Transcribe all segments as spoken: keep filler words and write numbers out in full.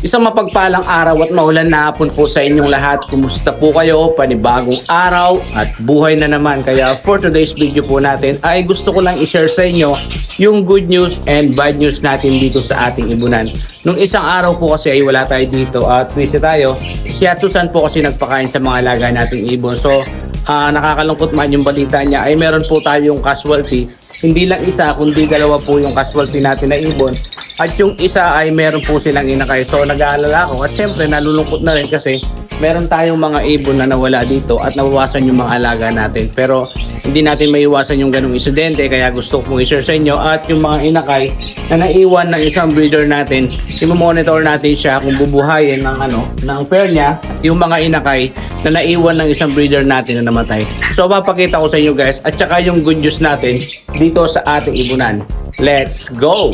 Isang mapagpalang araw at maulan na hapon po sa inyong lahat. Kumusta po kayo? Panibagong araw at buhay na naman. Kaya for today's video po natin ay gusto ko lang i-share sa inyo yung good news and bad news natin dito sa ating ibunan. Nung isang araw po kasi ay wala tayo dito at busy tayo. Si Atusan po kasi nagpakain sa mga alaga nating ibon. So uh, nakakalungkot man yung balita niya ay meron po tayong casualty. Hindi lang isa kundi dalawa po yung casualty natin na ibon. At yung isa ay meron po silang inakay. So nag-aalala ako at syempre nalulungkot na rin kasi meron tayong mga ibon na nawala dito at nawawasan yung mga alaga natin. Pero hindi natin maiwasan yung ganung insidente kaya gusto ko pong i-share sa inyo. At yung mga inakay na naiwan ng isang breeder natin, i-monitor natin siya kung bubuhayin ng, ano, ng pair niya. Yung mga inakay na naiwan ng isang breeder natin na namatay. So papakita ko sa inyo guys at saka yung good news natin dito sa ating ibunan. Let's go!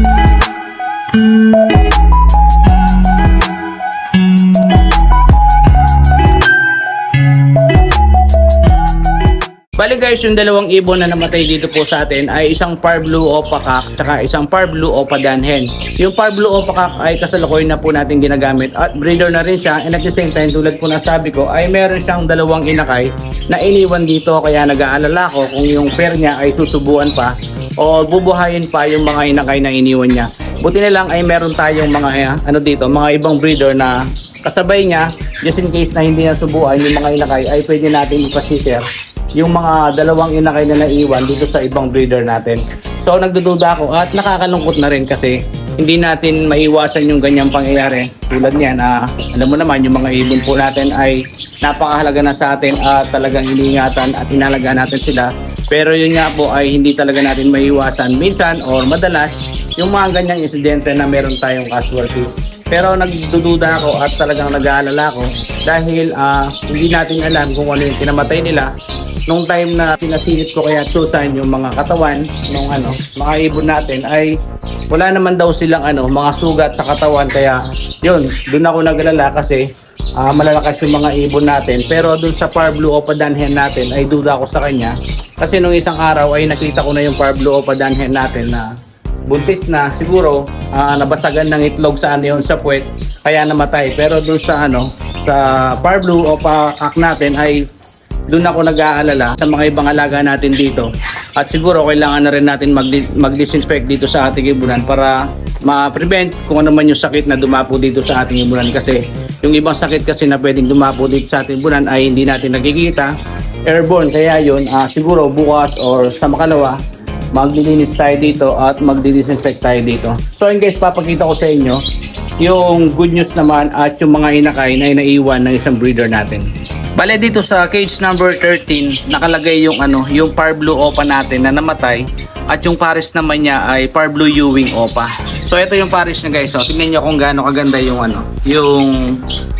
Bali guys, yung dalawang ibon na namatay dito po sa atin ay isang Par Blue Opa Cock at isang Par Blue Opa Danhen. Yung Par Blue Opa Cock ay kasalukuyan na po natin ginagamit at breeder na rin siya, and at the same time tulad po na sabi ko ay meron siyang dalawang inakay na iniwan dito, kaya nag-aalala ko kung yung pair niya ay susubuan pa o bubuhayin pa yung mga inakay na iniwan niya. Buti na lang ay meron tayong mga uh, ano dito, mga ibang breeder na kasabay niya, just in case na hindi na subuan yung mga inakay ay pwede natin ipasisir yung mga dalawang inakay na naiwan dito sa ibang breeder natin. So nagdududa ako at nakakalungkot na rin kasi hindi natin maiwasan yung ganyang pangyayari. Tulad niyan, uh, alam mo naman yung mga ibon po natin ay napakahalaga na sa atin at talagang iniingatan at inalagaan natin sila. Pero yun nga po ay hindi talaga natin maiwasan minsan or madalas yung mga ganyang insidente na meron tayong casualty. Pero nagdududa ako at talagang nag-aalala ako dahil uh, hindi natin alam kung ano yung kinamatay nila nung time na pinasilip ko kaya Atusan yung mga katawan ng ano, mga ibon natin ay wala naman daw silang ano, mga sugat sa katawan. Kaya yun, dun ako nag-alala kasi uh, malalakas yung mga ibon natin. Pero dun sa Par Blue Opa Danhen natin ay duda ako sa kanya kasi nung isang araw ay nakita ko na yung Par Blue Opa Danhen natin na buntis na, siguro uh, nabasagan ng itlog sa ano yun, sa puwet, kaya namatay. Pero dun sa ano, sa Par Blue Opa Cock natin ay dun ako nag-aalala sa mga ibang alaga natin dito. At siguro kailangan na rin natin mag-disinfect dito sa ating ibunan para ma-prevent kung ano man yung sakit na dumapo dito sa ating ibunan. Kasi yung ibang sakit kasi na pwedeng dumapo dito sa ating ibunan ay hindi natin nakikita, airborne. Kaya yun, uh, siguro bukas or sa makalawa maglilinis tayo dito at magdi-disinfect tayo dito. So yun guys, papakita ko sa inyo yung good news naman at yung mga inakay na inaiwan ng isang breeder natin. Bale dito sa cage number thirteen nakalagay yung ano, yung Par Blue Opa natin na namatay at yung pares naman niya ay Par Blue Ewing Opa. So ito yung pares niya guys. So tingnan niyo kung gaano kaganda yung ano, yung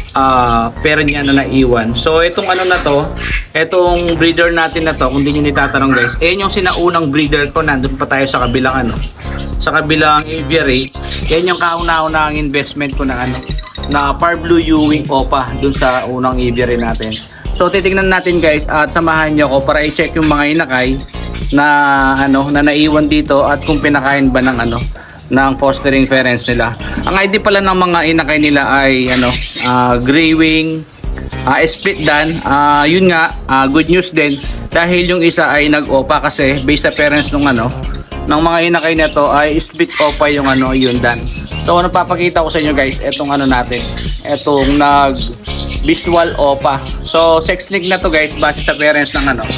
uh, pair niya na naiwan. So itong ano na to, itong breeder natin na to, kung di niyo nitatanong guys, eh yung sinaunang breeder ko, nandun pa tayo sa kabilang ano, sa kabilang aviary. Yan yung kauna-unang investment ko na ano, na Par Blue Ewing Opa dun sa unang aviary natin. So titingnan natin guys at samahan niyo ako para i-check yung mga inakay na ano, na naiwan dito at kung pinakain ba ng ano, ng fostering parents nila. Ang I D pala ng mga inakay nila ay ano, uh, gray wing, uh, split dan. Uh, yun nga, uh, good news din dahil yung isa ay nag-opa kasi based sa parents nung ano, ng mga inakay nito ay split opa yung ano, yun dan. So ano papakita ko sa inyo guys, etong ano natin, etong nag visual opa. So sex link na to guys base sa parents ng ano,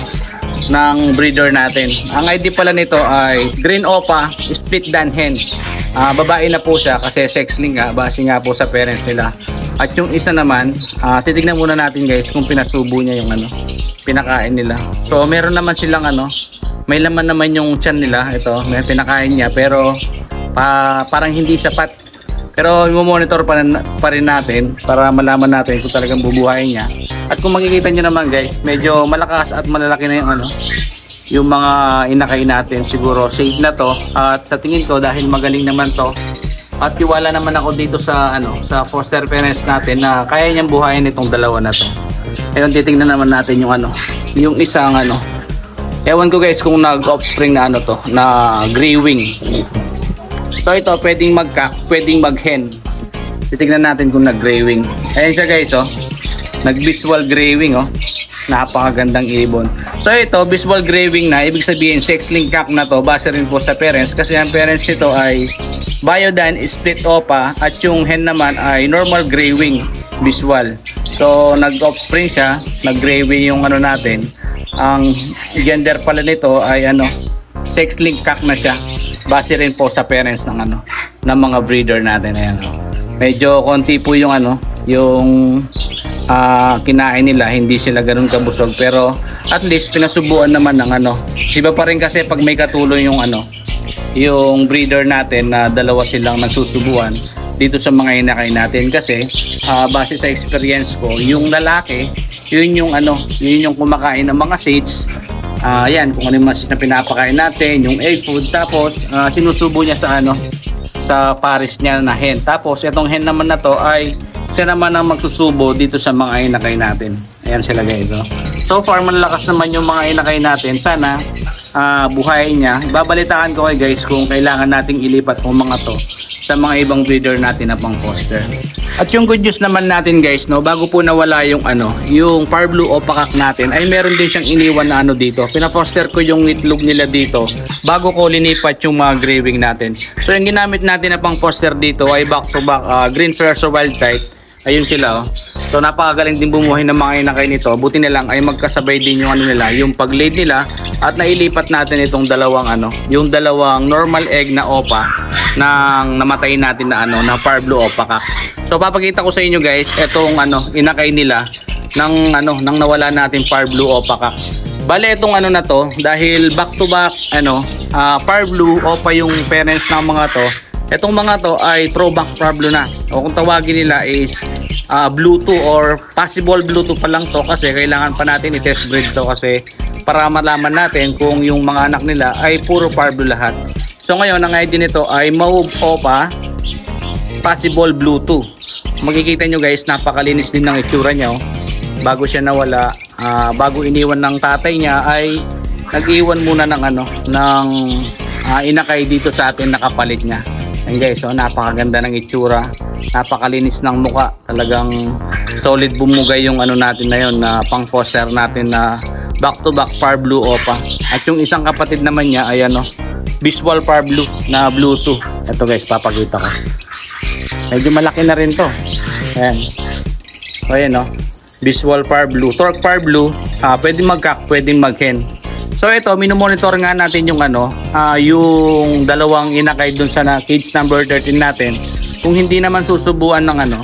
ng breeder natin. Ang I D pala nito ay green opa split dan hen. Uh, babae na po siya kasi sex link nga base nga po sa parents nila. At yung isa naman, uh, titignan muna natin guys kung pinasubo niya yung ano, pinakain nila. So meron naman silang ano, may laman naman yung tiyan nila. Ito, may pinakain niya pero pa, parang hindi sapat. Pero i-monitor pa, pa rin natin para malaman natin kung talagang bubuhayin niya. At kung makikita nyo naman guys, medyo malakas at malalaki na yung ano, yung mga inakay natin. Siguro safe na to at sa tingin ko dahil magaling naman to at tiwala naman ako dito sa ano, sa foster parents natin na kaya niyang buhayin itong dalawa na to. Ayun, titingnan naman natin yung ano, yung isang ano, ewan ko guys kung nag-offspring na ano to, na gray wing. So ito pwedeng mag-cock, pwedeng mag-hen. Titignan natin kung nag-graying. Ayan siya guys, oh. Nag-visual graying, oh. Napakagandang ibon. So ito, visual graying na, ibig sabihin sex-link cock na to, base rin po sa parents kasi ang parents nito ay Biodan split opa at yung hen naman ay normal graying visual. So nag-offspring siya, nag-graying yung ano natin. Ang gender pala nito ay ano, sex-link cock na siya. Base rin po sa parents ng ano, ng mga breeder natin. Ayan, oh. Medyo konti po yung ano, yung uh, kinain nila, hindi sila ganoon kabusog, pero at least pinasubuan naman ng ano. Iba pa rin kasi pag may katulong yung ano, yung breeder natin na dalawa silang nagsusubuan dito sa mga inakay natin kasi uh, base sa experience ko, yung lalaki, yun yung ano, yun yung kumakain ng mga seeds. Uh, yan, kung ano yung mga seeds na pinapakain natin, yung egg food, tapos uh, sinusubo niya sa ano, sa pares niya na hen. Tapos itong hen naman na to ay siya naman ang magsusubo dito sa mga inakay natin. Ayan sila guys, oh. So far malalakas naman yung mga inakay natin. Sana uh, buhayin niya. Ibabalitaan ko kay guys kung kailangan nating ilipat ng mga to sa mga ibang breeder natin na pang foster. At yung good news naman natin guys, no, bago po nawala yung ano, yung Parblue Opaque natin, ay meron din siyang iniwan na ano dito. Pinaposter ko yung itlog nila dito bago ko linipat yung mga graying natin. So yung ginamit natin na pang foster dito ay back to back uh, green Ferso wild type. Ayun sila, oh. So napakagaling din bumuhay ng mga inakay nito. Buti na lang ay magkasabay din yung ano nila, yung pag-laid nila, at nailipat natin itong dalawang ano, yung dalawang normal egg na opa nang namatay natin na ano, na Parblue Opaque. So papakita ko sa inyo guys, itong ano, inakay nila ng ano, nang nawala natin Parblue Opaque. Bale itong ano na to, dahil back to back ano, uh, Parblue Opa yung parents ng mga to. Itong mga to ay throwback Parblue na. O kung tawagin nila is uh, Bluetooth or possible Bluetooth pa lang to kasi kailangan pa natin i-test breed to kasi para malaman natin kung yung mga anak nila ay puro Parblue lahat. So ngayon ang I D nito ay Mauve Opa possible Bluetooth. Makikita nyo guys, napakalinis din ng itsura niya, oh. Bago siya nawala, uh, bago iniwan ng tatay niya ay nag-iwan muna ng ano, ng uh, inakay dito sa atin nakapalit niya. Ayan guys, so napakaganda ng itsura, napakalinis ng muka, talagang solid bumugay yung ano natin na yun, na pang foster natin na back to back Parblue Opa. At yung isang kapatid naman niya ay ano, visual Parblue na Bluetooth. Ito guys, papakita ko. Medyo malaki na rin to. Ayan. So ayan, no, visual Parblue, torque Parblue, uh, pwedeng mag-cock, pwedeng mag-hen. So ito, minomonitor nga natin yung ano, uh, yung dalawang inakay dun sa na, cage number thirteen natin. Kung hindi naman susubuan ng ano,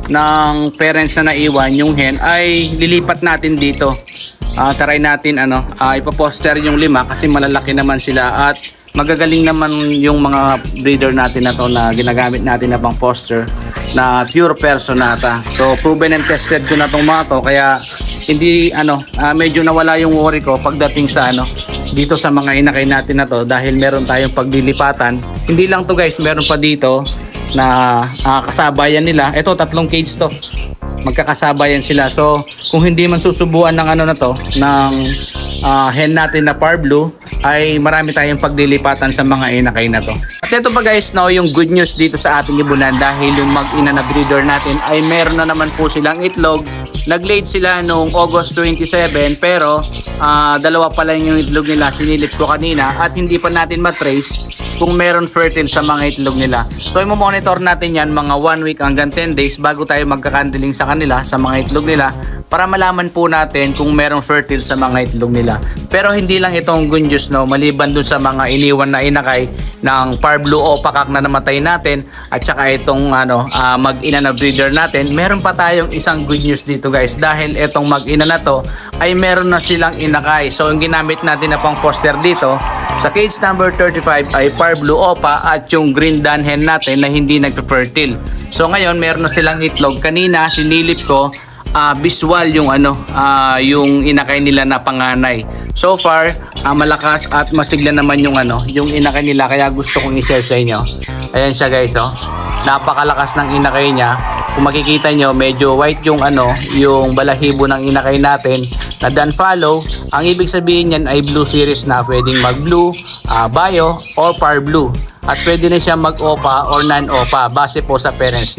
ng parents na naiwan yung hen, ay lilipat natin dito. Uh, try natin ano, uh, ipoposter yung lima kasi malalaki naman sila at magagaling naman yung mga breeder natin na to na ginagamit natin na pang foster na pure Personata. So proven and tested ko na tong mga to, kaya hindi ano, uh, medyo nawala yung worry ko pagdating sa ano, dito sa mga inakay natin na to dahil meron tayong paglilipatan. Hindi lang to guys, meron pa dito na uh, kasabayan nila. Ito, tatlong cage to, magkakasabayan sila. So kung hindi man susubuan ng ano na to, ng uh, hen natin na Parblue, ay marami tayong paglilipatan sa mga inakay na to. At ito pa guys, no, yung good news dito sa ating ibunan, dahil yung mag-ina na breeder natin ay meron na naman po silang itlog. Nag-laid sila noong August twenty-seven, pero uh, dalawa pa lang yung itlog nila, sinilip ko kanina, at hindi pa natin matrace kung meron fertile sa mga itlog nila. So i-monitor natin yan mga one week hanggang ten days bago tayo magkakandiling sa kanila, sa mga itlog nila, para malaman po natin kung merong fertile sa mga itlog nila. Pero hindi lang itong good news, no, maliban dun sa mga iniwan na inakay ng Parblue Opaque na namatay natin at saka itong ano, uh, mag-ina na breeder natin, meron pa tayong isang good news dito guys, dahil itong mag-ina na to ay meron na silang inakay. So yung ginamit natin na pang foster dito sa cage number thirty-five ay Parblue Opa at yung green Dan hen natin na hindi nagpe-fertile. So ngayon meron na silang itlog. Kanina sinilip ko, Uh, visual yung ano, uh, yung inakay nila na panganay. So far, uh, malakas at masigla naman yung ano, yung inakay nila, kaya gusto kong i-share sa inyo. Ayan siya guys, oh. Napakalakas ng inakay niya. Kung makikita nyo, medyo white yung ano, yung balahibo ng inakay natin na Dan Follow. Ang ibig sabihin niyan ay blue series na, pwedeng mag blue, uh, bio or Parblue. At pwede na siya mag-opa or non-opa base po sa parents niya.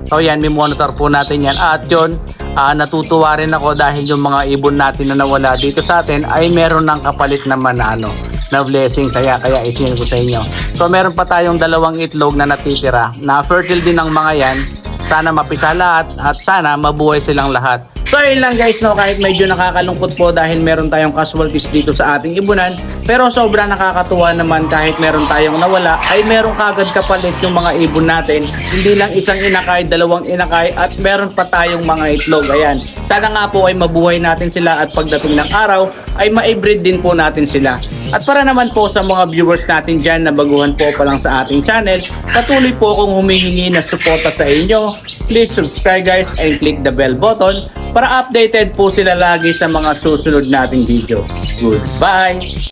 So yan, may monitor po natin yan. At yun, uh, natutuwa rin ako dahil yung mga ibon natin na nawala dito sa atin ay meron ng kapalit naman na ano, na blessing. Kaya kaya isin ko sa inyo. So meron pa tayong dalawang itlog na natitira na fertile din ng mga yan. Sana mapisa lahat at sana mabuhay silang lahat. So yun lang guys, no, kahit medyo nakakalungkot po dahil meron tayong casualties dito sa ating ibunan, pero sobrang nakakatuwa naman kahit meron tayong nawala ay meron kagad kapalit yung mga ibon natin. Hindi lang isang inakay, dalawang inakay at meron pa tayong mga itlog. Ayan, sana nga po ay mabuhay natin sila at pagdating ng araw ay ma-breed din po natin sila. At para naman po sa mga viewers natin dyan na baguhan po pa lang sa ating channel, patuloy po akong humihingi na suporta sa inyo. Please subscribe guys and click the bell button para updated po sila lagi sa mga susunod nating video. Goodbye!